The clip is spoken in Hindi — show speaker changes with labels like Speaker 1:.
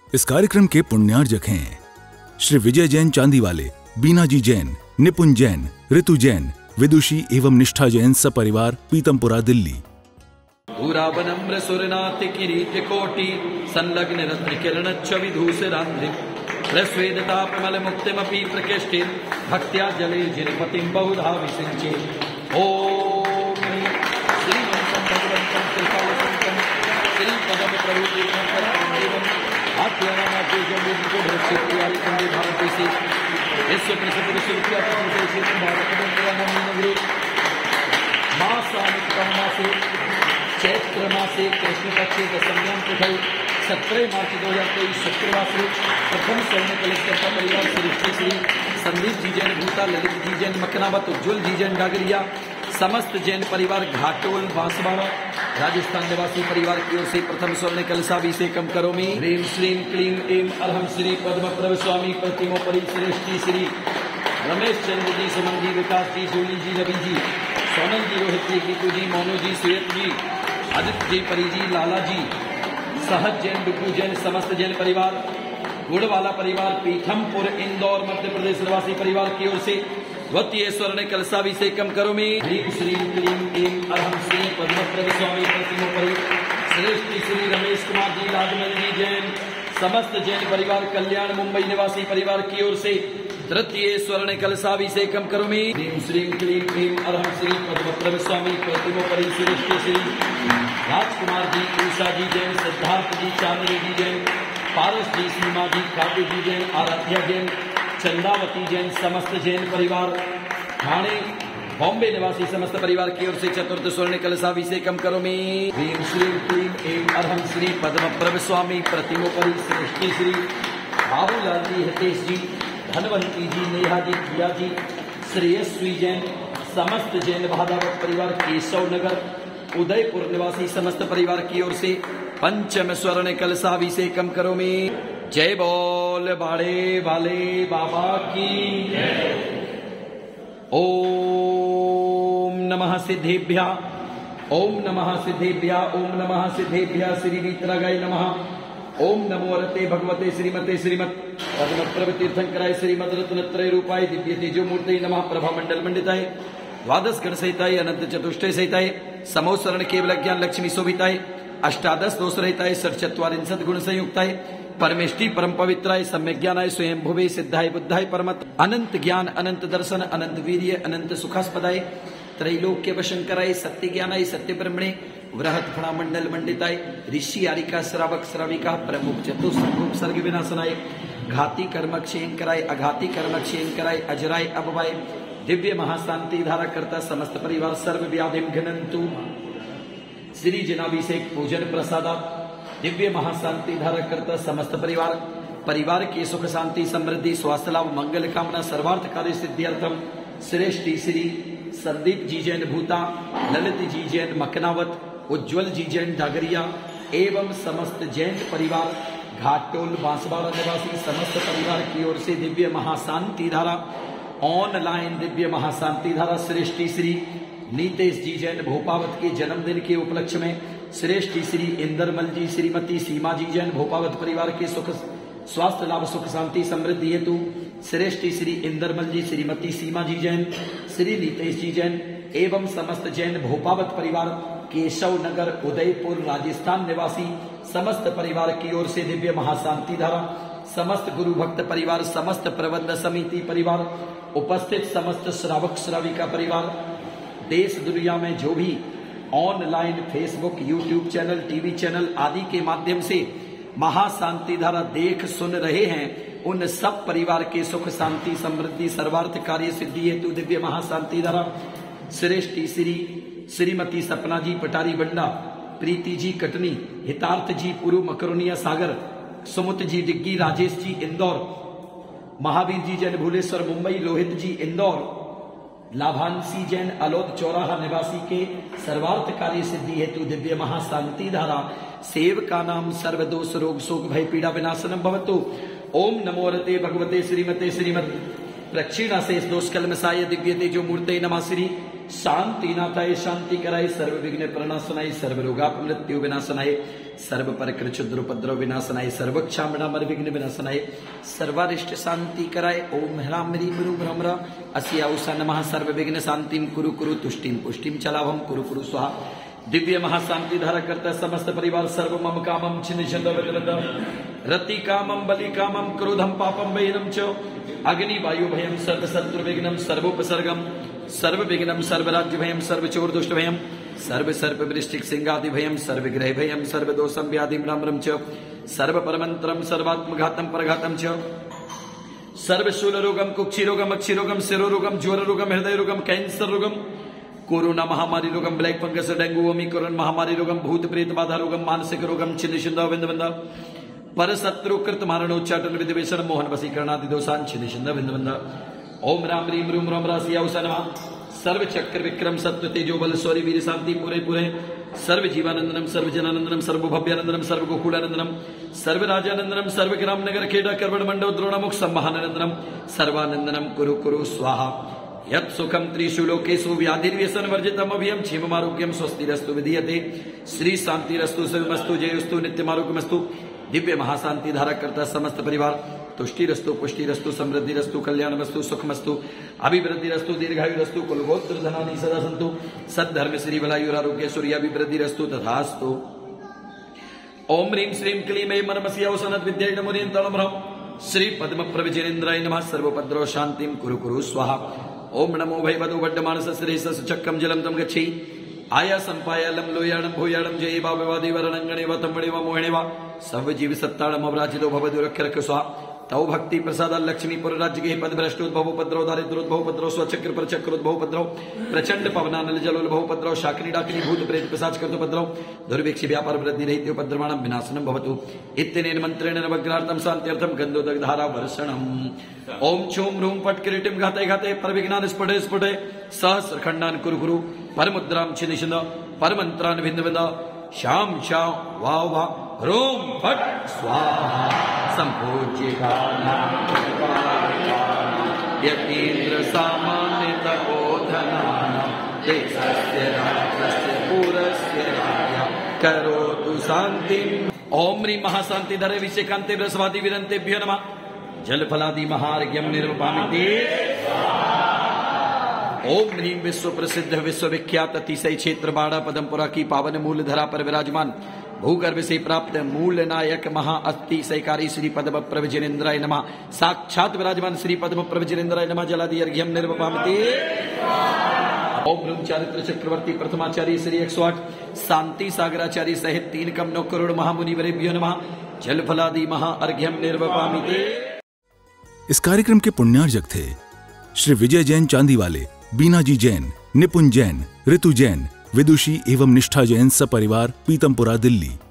Speaker 1: इस कार्यक्रम के पुण्यार्जक हैं श्री विजय जैन चांदीवाले, बीना जी जैन, निपुण जैन, ऋतु जैन, विदुषी एवं निष्ठा जैन सपरिवार, पीतमपुरा, दिल्ली।
Speaker 2: पूरावनम्र सुरनाथ किरीट कोटि संलग्न रत्न किरण विधूषरांध्रि प्रस्वेदतापमल मुक्तिमपि प्रकृष्टे भक्त्या जले जिनपतिं बहुधा विसिंचे। ओम श्रीमन्तं भगवन्तं कृपालसंतं श्रीपदं प्रभुतीर्थं परमदेवं आत्मनामाद्यजं विष्णुभक्तियालिकं भारतेशि विश्व प्रसिद्ध विश्वविख्यात भारत मासामिकमासे चैत्र मासे कृष्ण पक्षे दशम्यां तिथौ 17 मार्च 2023 शुक्रवार से प्रथम स्वर्ण कलशकर्ता परिवार सृष्टि श्री संदीप जी जैन भूता, ललित जी जैन मकनावत, उज्ज्वल जी जैन डागरिया, समस्त जैन परिवार घाटोल बांसवाड़ा राजस्थान निवासी परिवार की ओर से प्रथम स्वर्ण कलशाभिषेकम करोमि। ह्रीं श्रीं क्लीं ऐं अर्हं श्री पद्मप्रभ स्वामी प्रतिमोपरि सृष्टि श्री रमेश चंद्र जी, सुमन जी, विकास जी, जूली जी, रवि जी, सोनल जी, रोहित जी, गीतू जी, मोनू जी, श्वेत जी, आदित्य जी, परी जी, लाला जी, सहज जैन, डुगू जैन, समस्त जैन परिवार, गुड़वाला परिवार, पीथमपुर इंदौर मध्य प्रदेश निवासी परिवार की ओर से द्वितीय स्वर्ण कलशाभिषेकम करोमि। ह्रीं श्रीं क्लीं ऐं अर्हं श्री पद्मप्रभ स्वामी प्रतिमोपरि सृष्टि श्री रमेश कुमार जी, राजमल जी जैन, समस्त जैन परिवार, कल्याण मुंबई निवासी परिवार की ओर से तृतीय स्वर्ण कलशाभिषेकम करोमि। ह्रीं श्रीं क्लीं ऐं अर्हं श्री पद्मप्रभ स्वामी प्रतिमोपरि सृष्टि श्री राजकुमार जी, उषा जी जैन, सिद्धार्थ जी, चांदनी जी जैन, पारस जी, सीमा जी, काव्य जी जैन, आराध्या जैन, चंदावती जैन, समस्त जैन परिवार, ठाणे बॉम्बे निवासी समस्त परिवार की ओर से चतुर्थ स्वर्ण कलशाभिषेकम करोमि। ह्रीं श्रीं क्लीं ऐं अर्हं श्री पद्मप्रभ स्वामी प्रतिमोपरि सृष्टि श्री बाबूलाल जी, हितेश जी, धनवंती जी, नेहा जी, प्रिया जी, श्रेयस्वी जैन, समस्त जैन भादावत परिवार, केशव नगर उदयपुर निवासी समस्त परिवार की ओर से पंचम स्वर्ण कलशाभिषेकम करोमि। जय बोल बाड़े वाले बाबा की जय। ओम नमः सिद्धेभ्या, ओम नमः सिद्धेभ्या, ओम नमः सिद्धेभ्या, श्री वीतरागाय नमः। ओम नमो रते भगवते श्रीमते श्रीमत् पद्मप्रभ तीर्थंकराय श्रीमद रत्नत्रय रूपाय दिव्य तेजो मूर्ते नमः। प्रभा मंडल मंडिताय, द्वादश गण सहिताय, अनंत चतुष्टय सहिताय, समोसरण केवल ज्ञान लक्ष्मी शोभिताय, अष्टादश दोष रहिताय, षट्चत्वारिंशत् गुण संयुक्ताय, परमेष्टि परम पवित्राय, सम्यक ज्ञानाय, स्वयं भुवे सिद्धाय बुद्धाय परमत, अनंत ज्ञान, अनंत दर्शन, अनंत वीर्य, अनंत सुखास्पदाय, त्रैलोक्य वशंकराय, सत्य ज्ञानाय, सत्य ब्रह्मणे, वृहत फणा मंडल मंडिताय, ऋषि आरिका श्रावक श्राविका, प्रमुख चतुर्सर्ग सर्ग विनाशनाय, घाती कर्म क्षेयंकराय, अघाती कर्म क्षेयंकराय, अजराय अभवाय, दिव्य महाशांति धारा करता समस्त परिवार सर्व व्याधिम घनंतु श्री जनाभिषेक पूजन प्रसादा दिव्य महाशांति धारा करता समस्त परिवार, परिवार की सुख शांति समृद्धि स्वास्थ्य लाभ मंगल कामना सर्वार्थ कार्य सिद्ध्यर्थम श्रेष्ठी श्री संदीप जी जैन भूता, ललित जी जैन मकनावत, उज्ज्वल जी जैन डागरिया एवं समस्त जैन परिवार, घाटोल बांसवाड़ा निवासी समस्त परिवार की ओर से दिव्य महाशांति धारा ऑनलाइन दिव्य महाशांति धारा श्रेष्ठी श्री नीतेश जी जैन भोपावत के जन्मदिन के उपलक्ष्य में श्रेष्ठी श्री इंदरमल जी, श्रीमती सीमा जी जैन भोपावत परिवार के सुख स्वास्थ्य लाभ सुख शांति समृद्धि हेतु श्रेष्ठी श्री इंदरमल जी, श्रीमती सीमा जी जैन, श्री नीतेश जी जैन एवं समस्त जैन भोपावत परिवार, केशव नगर उदयपुर राजस्थान निवासी समस्त परिवार की ओर से दिव्य महाशांति धारा, समस्त गुरु भक्त परिवार, समस्त प्रबंध समिति परिवार, उपस्थित समस्त श्रावक श्राविका परिवार, देश दुनिया में जो भी online Facebook, YouTube channel, TV channel आदि के माध्यम से महाशांति धारा देख सुन रहे हैं, उन सब परिवार के सुख शांति समृद्धि सर्वार्थ कार्य सिद्धि हेतु दिव्य महाशांति धारा श्रेष्ठी श्री श्रीमती सपना जी पटारी बंडा, प्रीति जी कटनी, हितार्थ जी पुरु मकरोनिया सागर, सुमुत जी डिग्गी, राजेश जी इंदौर, महावीर जी जैन भूलेश्वर मुंबई, लोहित जी इंदौर, लाभांशी जैन अलोद चौराहा निवासी के सर्वार्थ कार्य सिद्धि हेतु दिव्य महाशांति धारा सेवका नाम सर्वदोष रोग शोक भय पीड़ा विनाशनम भवतु। ओम नमो रते भगवते श्रीमते श्रीमद प्रक्षिणा शेष दोष कलमसाय दिव्य तेजो मूर्ते नमः। श्री शांति नाथाय शांति कराय, सर्व विघ्न प्रणाशनाय, सर्व रोगाप मृत्यु विनाशनाय, सर्व परिकृ क्षुद्र उपद्रव विनाशनाय, सर्व क्षामणामर विघ्न विनाशनाय, सर्वारिष्ट शांति कराय। ओम ह्राम ह्रीम ह्रूम ह्रम ह्र अस्याउषा नमः। सर्व विघ्न शांतिम कुरु कुरु तुष्टिम पुष्टिम चलाभम कुरु कुरु स्वाहा। दिव्य महाशांति धारा करता समस्त परिवार सर्व मम कामम छिन्न रति कामम बलि कामम क्रोधम पापम वैनम च अग्नि वायु भयम सर्व शत्रु विघ्नम सर्वोपसर्गम सर्व विघ्नम सर्वराज्य भयम सर्व चोर दुष्ट भयम सर्व सर्प वृश्चिक सिंहादि भयम सर्व ग्रह भयम सर्व दोषम व्याधि म्रम च सर्व परमंत्रम सर्वात्मघातम परघातम च सर्व शूल रोगम कुक्षि रोगम अक्षि रोगम शिरो रोगम ज्वर रोगम हृदय रोगम कैंसर रोगम कोरोना महामारी रोगम ब्लैक फंगस डेंगू ओमिक्रॉन महामारी रोगम भूत प्रेत बाधा रोगम मानसिक रोगम छिन्न छिंद विंद विंद पर शत्रु कृत मारणोच्चाटन विद्वेषण मोहन वसीकरणादि दोषान छिन्न छिंद विंद विंद। ओम राम रीम रूम राम राशि अवसनमा सर्व चक्र विक्रम सत्व तेजो बल सौरी वीर शांति पूरे पूरे सर्व जीवानंदनम सर्व जनानंदनम सर्व भव्यानंदनम सर्व गोकुलानंदनम सर्व राजानंदनम सर्व ग्राम नगर खेड़ा कर्वण मंडल द्रोणमुख सम्महानंदनम सर्वानंदनम कुरु कुरु स्वाहा। यत् सुखम त्रिषु लोकेषु व्याधिर्व्यसन वर्जितम अभियम क्षेममारोग्यम स्वस्तिरस्तु विधीयते श्री शांतिरस्तु शिवमस्तु जयस्तु नित्यमारोग्यमस्तु। दिव्य महाशांति धारा करता समस्त परिवार तुष्टिरस्तु पुष्टिरस्तु समृद्धिरस्तु कल्याणमस्तु सुखमस्तु अभिवृद्धिरस्तु दीर्घायुरस्तु कुलगोत्र धनानि सदा सन्तु सद्धर्म श्री बलायुरारोग्य सूर्याभिवृद्धिरस्तु तथास्तु। ओम ह्रीं श्रीं क्लीं ऐं मनमस्यावसनद् विद्याय नमोरियन्तणमरं श्री पद्म प्रविजनेन्द्राय नमः सर्वोपद्रव शांतिं कुरु कुरु स्वाहा। ओम नमो भैवदो वड्डमानस श्रेयस चक्रम जलम तम गच्छि आया संपायालम लोयाणम भूयाणम जय बाबवादि वरणंगणे व तम्बणे व मोहणे व सब जीव सत्ताणम अवराजितो भवदु रक्ष रक्ष स्वाहा। तौ भक्ति प्रसाद लक्ष्मीपुर राज्य के पद भ्रष्टोद्भव उपद्रव दारिद्रोद्भव उपद्रव स्वचक्र पर चक्रोद्भव उपद्रव प्रचंड पवनानल जलोद्भव उपद्रव शाकिनी डाकिनी भूत प्रेत पिशाच कृत उपद्रव दुर्भिक्ष व्यापार वृद्धि रहित उपद्रवाणम विनाशनम भवतु इत्यनेन मंत्रेण नवग्रहार्थम शांत्यर्थम गंधोदक धारा वर्षणम। ओम छूम रूम पट किरीटिम घाते घाते परविघ्नान स्फुटे स्फुटे सहस्र खंडान कुरु कुरु परमुद्राम छिन्न छिन्न परमंत्रान भिन्न भिन्न श्याम श्याम वाव वा रोम फट स्वाहा। संपूज्य यतीन्द्र सामान्य तपोधनाना देशस्य राष्ट्रस्य पूरस्य राजा करोतु शान्तिम्। ओम ह्रीं महाशांति धरे विषेकांते रसवादी विरंतेभ्यो नमः जलफलादि महार्घ्यम निर्वपामिते। ओम ह्रीं विश्व प्रसिद्ध विश्व विख्यात अतिशय क्षेत्र बाड़ा पदमपुरा की पावन मूल धरा पर विराजमान भूगर्भ से प्राप्त मूल नायक महा अतिशयकारी श्री पद्म प्रविजनेन्द्राय नमः साक्षात विराजमान श्री पद्म प्रविजनेन्द्राय नमः जलादि अर्घ्यम निर्वपामिते। ओम ह्रीं चारित्र चक्रवर्ती प्रथमाचार्य श्री 108 शांति सागराचार्य सहित 3 करोड़ महामुनि वरेभ्यो नमः जलफलादि महा अर्घ्यम निर्वपामिते।
Speaker 1: इस कार्यक्रम के पुण्यार्जक थे श्री विजय जैन चांदी वाले, बीना जी जैन, निपुण जैन, ऋतु जैन, विदुषी एवं निष्ठा जैन सपरिवार पीतमपुरा दिल्ली।